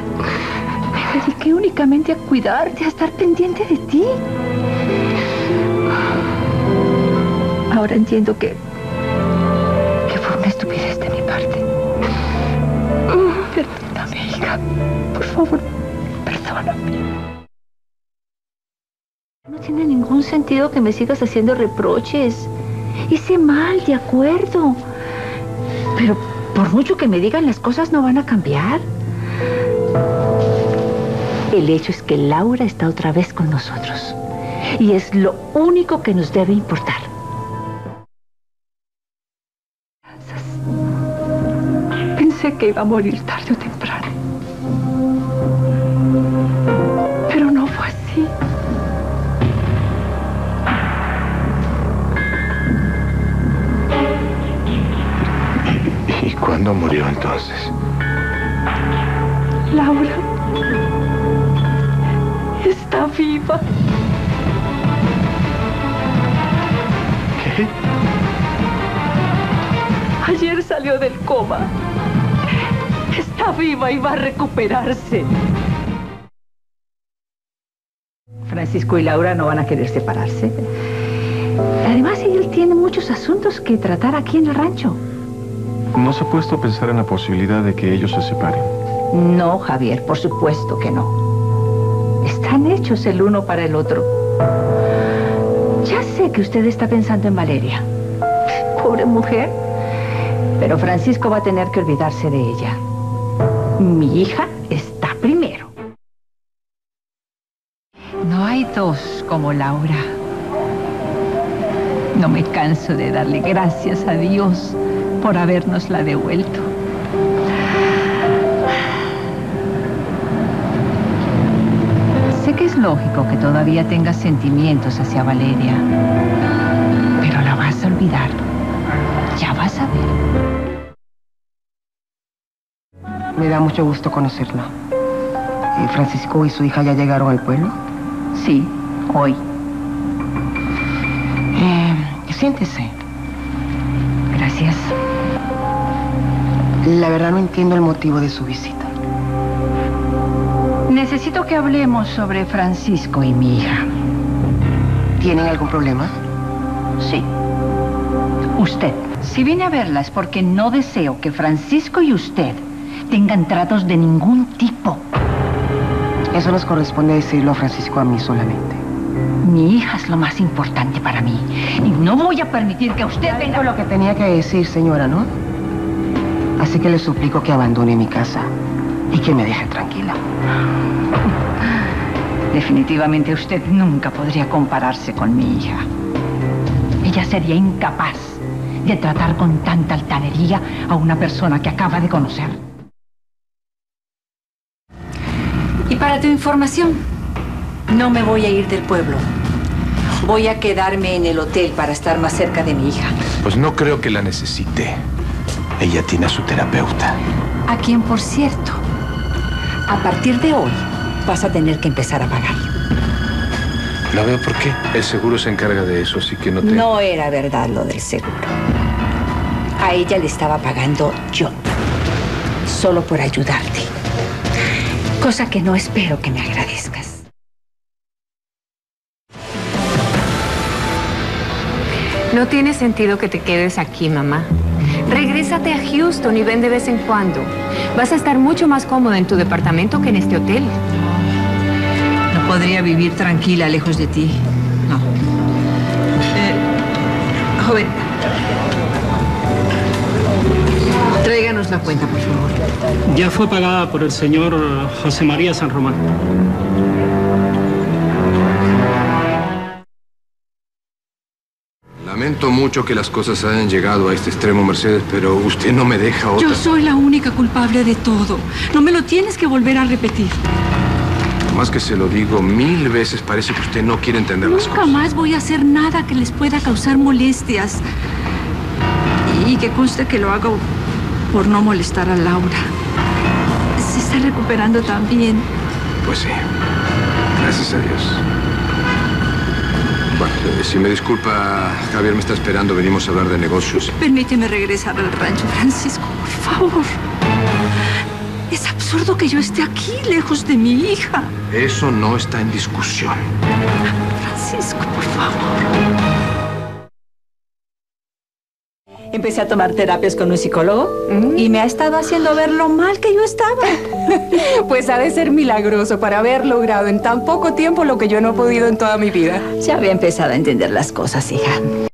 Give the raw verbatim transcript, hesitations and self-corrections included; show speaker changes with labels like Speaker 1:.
Speaker 1: Me dediqué únicamente a cuidarte, a estar pendiente de ti. Ahora entiendo que... que fue una estupidez de mi parte. Perdóname, hija. Por favor, perdóname. No tiene ningún sentido que me sigas haciendo reproches. Hice mal, de acuerdo. Pero por mucho que me digan, las cosas no van a cambiar. El hecho es que Laura está otra vez con nosotros. Y es lo único que nos debe importar. Pensé que iba a morir tarde o temprano. Pero no fue así.
Speaker 2: ¿Y cuándo murió entonces?
Speaker 1: Laura está viva.
Speaker 2: ¿Qué?
Speaker 1: Ayer salió del coma. Está viva y va a recuperarse. Francisco y Laura no van a querer separarse. Además, él tiene muchos asuntos que tratar aquí en el rancho.
Speaker 3: ¿No se ha puesto a pensar en la posibilidad de que ellos se separen?
Speaker 1: No, Javier, por supuesto que no. Están hechos el uno para el otro. Ya sé que usted está pensando en Valeria. Pobre mujer. Pero Francisco va a tener que olvidarse de ella. Mi hija está primero. No hay dos como Laura. No me canso de darle gracias a Dios por habernosla devuelto. Sé que es lógico que todavía tengas sentimientos hacia Valeria, pero la vas a olvidar. Ya vas a ver.
Speaker 4: Me da mucho gusto conocerla. Eh, ¿Francisco y su hija ya llegaron al pueblo?
Speaker 1: Sí, hoy.
Speaker 4: Eh, siéntese.
Speaker 1: Gracias.
Speaker 4: La verdad no entiendo el motivo de su visita.
Speaker 1: Necesito que hablemos sobre Francisco y mi hija.
Speaker 4: ¿Tienen algún problema?
Speaker 1: Sí. Usted. Si vine a verla es porque no deseo que Francisco y usted tengan tratos de ningún tipo.
Speaker 4: Eso nos corresponde decirlo a Francisco a mí solamente.
Speaker 1: Mi hija es lo más importante para mí. Y no voy a permitir que usted venga...
Speaker 4: Dijo lo que tenía que decir, señora, ¿no? Así que le suplico que abandone mi casa y que me deje tranquila.
Speaker 1: Definitivamente usted nunca podría compararse con mi hija. Ella sería incapaz de tratar con tanta altanería a una persona que acaba de conocer.
Speaker 5: Y para tu información, no me voy a ir del pueblo. Voy a quedarme en el hotel para estar más cerca de mi hija.
Speaker 2: Pues no creo que la necesite. Ella tiene a su terapeuta.
Speaker 5: A quien, por cierto, a partir de hoy vas a tener que empezar a pagar.
Speaker 2: No veo por qué. El seguro se encarga de eso, así que no te...
Speaker 5: No era verdad lo del seguro. A ella le estaba pagando yo, solo por ayudarte. Cosa que no espero que me agradezcas.
Speaker 6: No tiene sentido que te quedes aquí, mamá. Regrésate a Houston y ven de vez en cuando. Vas a estar mucho más cómoda en tu departamento que en este hotel.
Speaker 7: No podría vivir tranquila lejos de ti. No. Eh, joven. Tráiganos la cuenta, por favor.
Speaker 8: Ya fue pagada por el señor José María San Román.
Speaker 2: Lamento mucho que las cosas hayan llegado a este extremo, Mercedes, pero usted no me deja otra.
Speaker 7: Yo soy la única culpable de todo. No me lo tienes que volver a repetir.
Speaker 2: Más que se lo digo mil veces, parece que usted no quiere entender las
Speaker 7: Nunca
Speaker 2: cosas.
Speaker 7: más voy a hacer nada que les pueda causar molestias. Y que conste que lo hago por no molestar a Laura. Se está recuperando también.
Speaker 2: Pues sí. Gracias a Dios. Bueno, eh, si me disculpa, Javier me está esperando. Venimos a hablar de negocios.
Speaker 7: Permíteme regresar al rancho, Francisco, por favor. Es absurdo. absurdo que yo esté aquí, lejos de mi hija.
Speaker 2: Eso no está en discusión.
Speaker 7: Francisco, por favor.
Speaker 5: Empecé a tomar terapias con un psicólogo mm. y me ha estado haciendo ver lo mal que yo estaba.
Speaker 6: Pues ha de ser milagroso para haber logrado en tan poco tiempo lo que yo no he podido en toda mi vida.
Speaker 5: Ya había empezado a entender las cosas, hija.